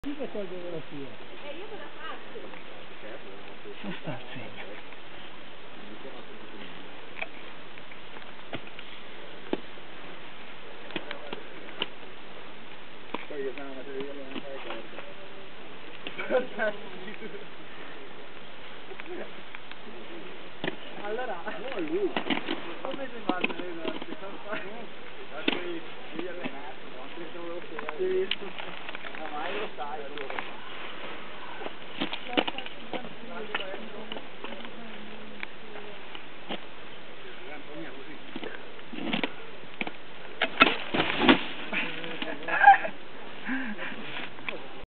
Chi per togliere la sua? Io cosa faccio? Non sta a segno. Poi io sono una televisione non fai corda. Allora... No, lui.